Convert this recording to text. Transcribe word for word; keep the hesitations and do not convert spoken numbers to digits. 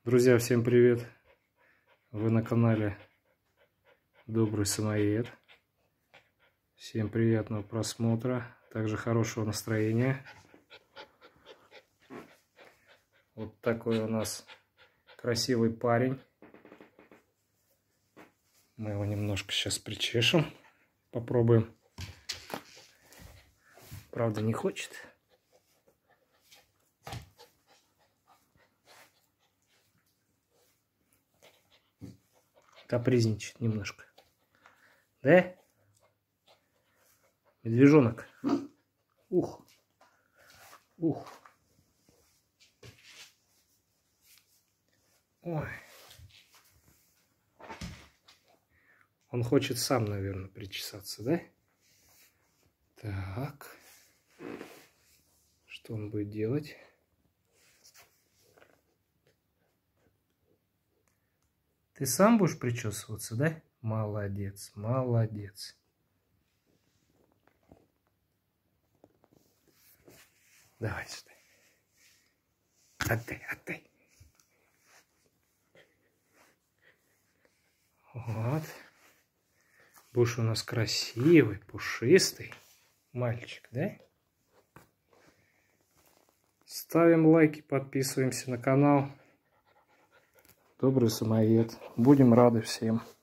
Друзья, всем привет! Вы на канале Добрый Самоед. Всем приятного просмотра, также хорошего настроения. Вот такой у нас красивый парень. Мы его немножко сейчас причешем, попробуем. Правда, не хочет. Капризничает немножко. Да? Медвежонок. Ух. Ух. Ой. Он хочет сам, наверное, причесаться, да? Так. Что он будет делать? Ты сам будешь причесываться, да? Молодец, молодец. Давай сюда. Отдай, отдай. Вот. Будешь у нас красивый, пушистый мальчик, да? Ставим лайки, подписываемся на канал Добрый Самоед. Будем рады всем.